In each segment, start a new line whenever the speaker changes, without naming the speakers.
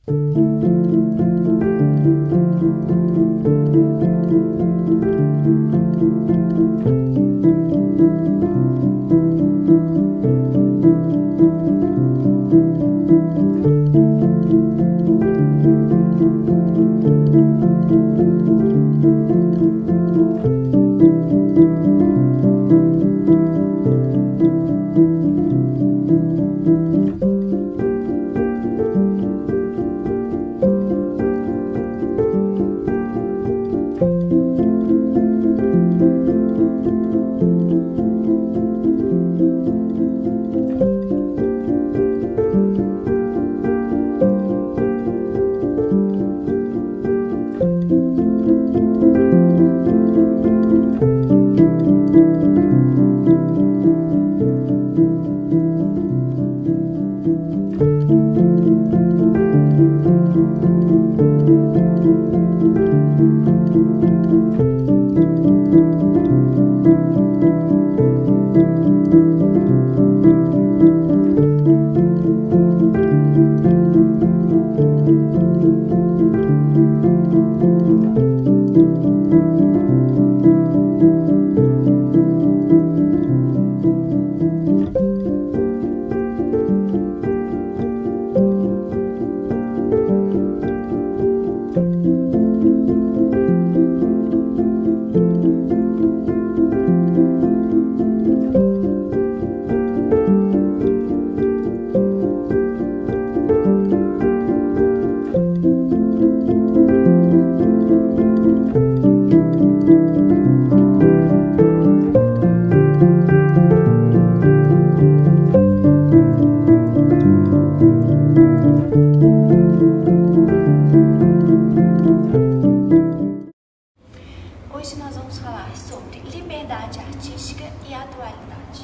Hoje nós vamos falar sobre liberdade artística e atualidade.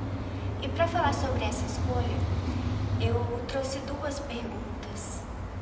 E para falar sobre essa escolha, eu trouxe duas perguntas,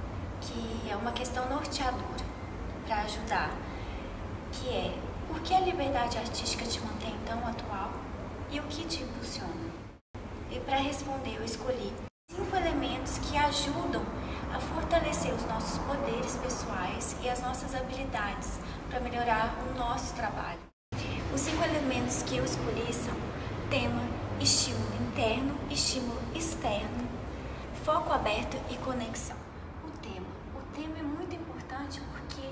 que é uma questão norteadora para ajudar, que é: por que a liberdade artística te mantém tão atual e o que te impulsiona? E para responder, eu escolhi 5 elementos que ajudam a fortalecer os nossos poderes pessoais e as nossas habilidades para melhorar o nosso trabalho. Os 5 elementos que eu escolhi são tema, estímulo interno, estímulo externo, foco aberto e conexão. O tema é muito importante porque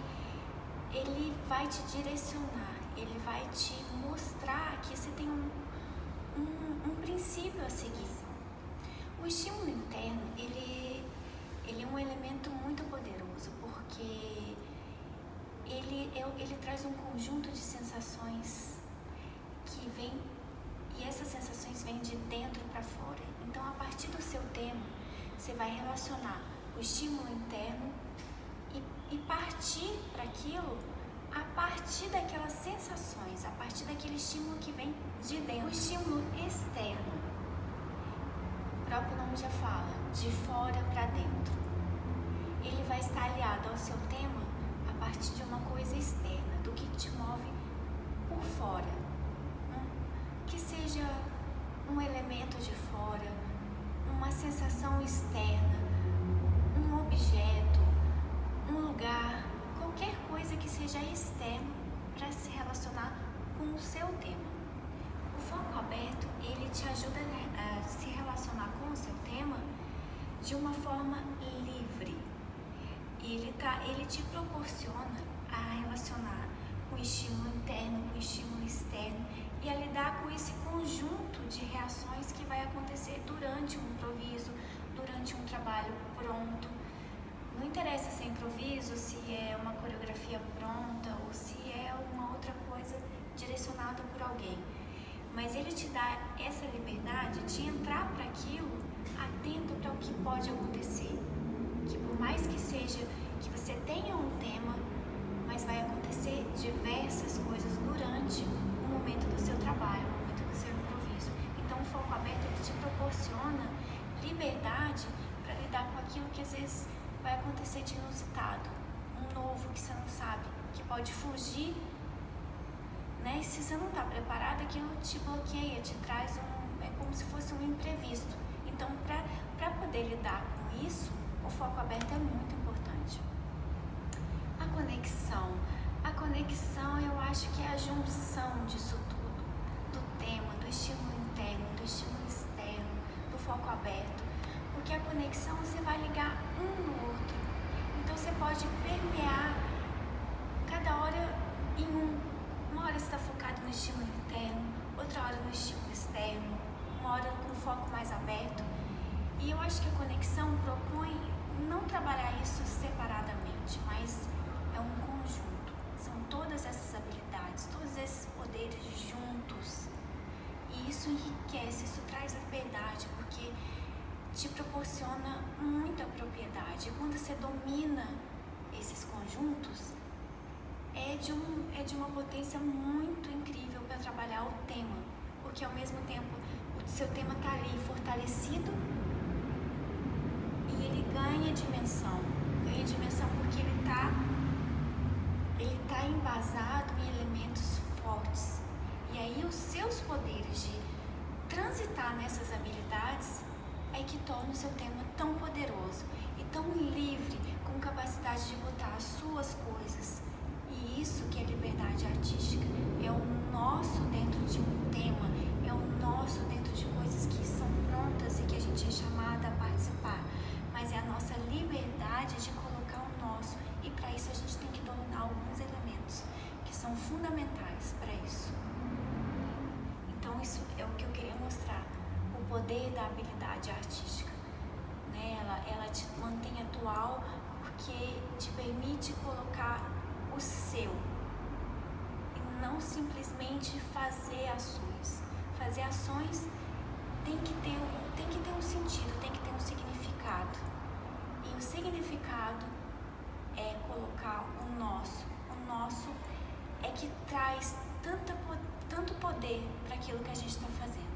ele vai te direcionar, ele vai te mostrar que você tem um princípio a seguir. O estímulo interno, ele é um elemento muito poderoso porque ele traz um conjunto de sensações que vem, e essas sensações vêm de dentro para fora. Então, a partir do seu tema, você vai relacionar o estímulo interno e partir para aquilo a partir daquelas sensações, a partir daquele estímulo que vem de dentro. O estímulo externo, o próprio nome já fala, de fora para dentro. Ele vai estar aliado ao seu tema a partir de uma coisa externa, do que te move por fora. Que seja um elemento de fora, uma sensação externa, um objeto, um lugar, qualquer coisa que seja externo para se relacionar com o seu tema. O foco aberto, ele te ajuda a se relacionar com o seu tema de uma forma livre. Ele te proporciona a relacionar com o estímulo interno, com o estímulo externo e a lidar com esse conjunto de reações que vai acontecer durante um improviso, durante um trabalho pronto. Não interessa se é improviso, se é uma coreografia pronta ou se é alguma outra coisa direcionada por alguém. Mas ele te dá essa liberdade de entrar para aquilo atento para o que pode acontecer. Que por mais que seja que você tenha um tema, mas vai acontecer diversas coisas durante o momento do seu trabalho, o momento do seu improviso. Então o foco aberto, ele te proporciona liberdade para lidar com aquilo que às vezes vai acontecer de inusitado, um novo que você não sabe, que pode fugir, né? E se você não está preparado, aquilo te bloqueia, te traz é como se fosse um imprevisto. Então, para poder lidar com isso, o foco aberto é muito importante. conexão? A conexão, eu acho que é a junção disso tudo, do tema, do estímulo interno, do estímulo externo, do foco aberto, porque a conexão você vai ligar um no outro, então você pode permear cada hora em uma hora você está focado no estímulo interno, outra hora no estímulo externo, uma hora com foco mais aberto, e eu acho que a conexão propõe não trabalhar isso separadamente, mas é um conjunto. São todas essas habilidades, todos esses poderes juntos. E isso enriquece, isso traz liberdade, porque te proporciona muita propriedade. E quando você domina esses conjuntos, é de uma potência muito incrível para trabalhar o tema. Porque ao mesmo tempo o seu tema está ali fortalecido e ele ganha dimensão porque ele tá embasado em elementos fortes. E aí os seus poderes de transitar nessas habilidades é que torna o seu tema tão poderoso e tão livre, com capacidade de botar as suas coisas. E isso que é liberdade artística, é o nosso dentro de um tema, é o nosso dentro de coisas que são prontas e que a gente é chamada a participar, mas é a nossa liberdade de colocar o nosso, e para isso a gente tem que dominar alguns elementos que são fundamentais para isso. Então isso é o que eu queria mostrar, o poder da habilidade artística, né? Ela te mantém atual porque te permite colocar o seu e não simplesmente fazer ações. Fazer ações tem que ter um sentido, tem que ter um significado. E o significado é colocar o nosso. O nosso é que traz tanto poder para aquilo que a gente está fazendo.